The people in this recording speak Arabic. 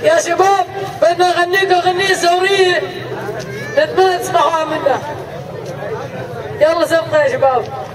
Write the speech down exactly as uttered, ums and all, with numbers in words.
يا شباب بدنا نغنيكم اغنيه ثوريه نتمنى تسمعوها منا. يلا سبقوا يا شباب.